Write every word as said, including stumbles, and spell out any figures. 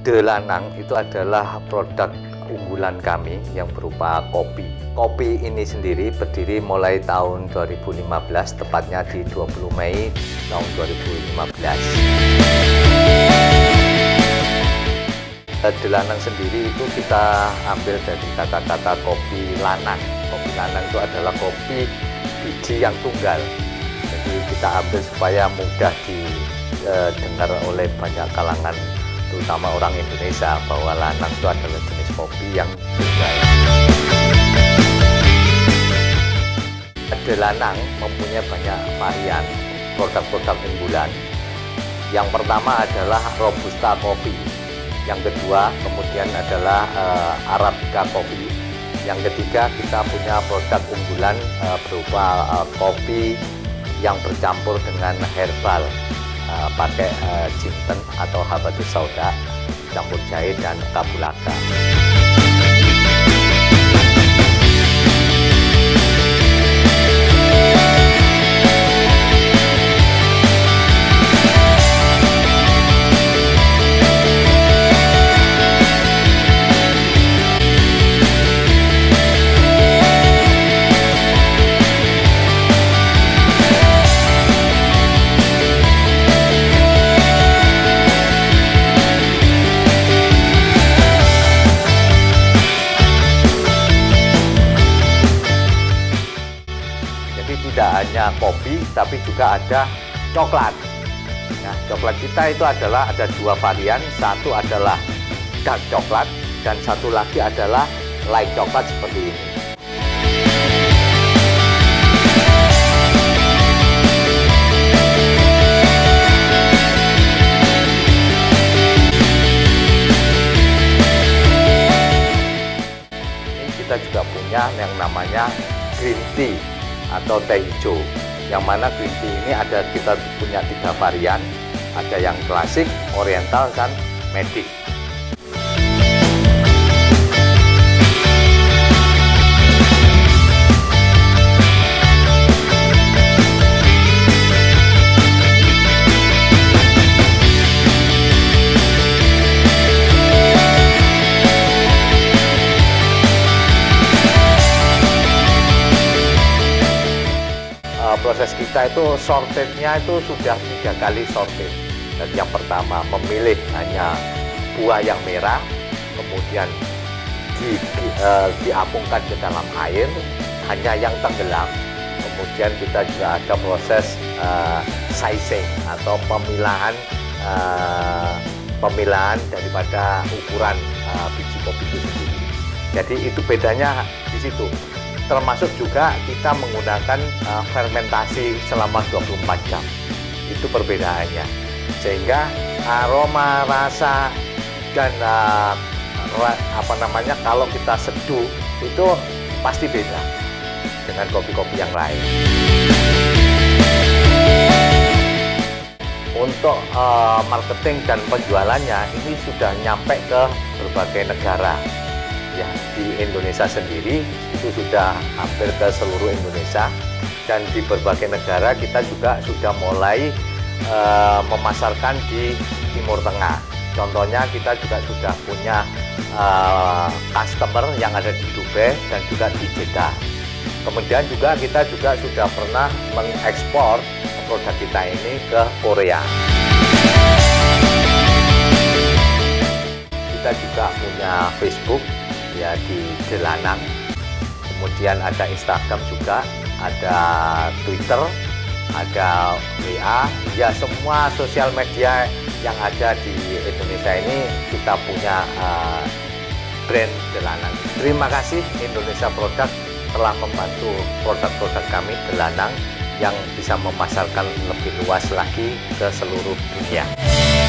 Delanang itu adalah produk unggulan kami yang berupa kopi. Kopi ini sendiri berdiri mulai tahun dua ribu lima belas, tepatnya di dua puluh Mei tahun dua ribu lima belas. Delanang sendiri itu kita ambil dari kata-kata kopi lanang. Kopi lanang itu adalah kopi biji yang tunggal. Jadi kita ambil supaya mudah didengar oleh banyak kalangan, terutama orang Indonesia, bahwa lanang itu adalah jenis kopi yang tunggal. Delanang mempunyai banyak varian produk-produk unggulan. Yang pertama adalah Robusta kopi. Yang kedua kemudian adalah uh, Arabica kopi. Yang ketiga kita punya produk unggulan uh, berupa uh, kopi yang bercampur dengan herbal, uh, pakai uh, jinten atau habatus sauda, campur jahe dan kapulaga. Tidak hanya kopi, tapi juga ada coklat. Nah, coklat kita itu adalah ada dua varian, satu adalah dark coklat dan satu lagi adalah light coklat seperti ini. Ini kita juga punya yang namanya green tea atau teh hijau, yang mana green tea ini ada kita punya tiga varian, ada yang klasik, oriental, dan medik. Proses kita itu sortednya itu sudah tiga kali sorted. Jadi yang pertama memilih hanya buah yang merah, kemudian di, di, uh, diapungkan ke dalam air, hanya yang tenggelam. Kemudian kita juga ada proses uh, sizing atau pemilahan uh, pemilahan daripada ukuran uh, biji kopi itu sendiri. Jadi itu bedanya di situ. Termasuk juga kita menggunakan uh, fermentasi selama dua puluh empat jam. Itu perbedaannya. Sehingga aroma, rasa, dan uh, ra, apa namanya kalau kita seduh itu pasti beda dengan kopi-kopi yang lain. Untuk uh, marketing dan penjualannya ini sudah nyampe ke berbagai negara. Ya, di Indonesia sendiri itu sudah hampir ke seluruh Indonesia, dan di berbagai negara kita juga sudah mulai e, memasarkan di Timur Tengah. Contohnya kita juga sudah punya e, customer yang ada di Dubai dan juga di Jeddah. Kemudian juga kita juga sudah pernah mengekspor produk kita ini ke Korea. Kita juga punya Facebook ya di Delanang, kemudian ada Instagram juga, ada Twitter, ada W A, ya semua sosial media yang ada di Indonesia ini kita punya uh, brand Delanang. Terima kasih Indonesia Produk telah membantu produk-produk kami Delanang yang bisa memasarkan lebih luas lagi ke seluruh dunia.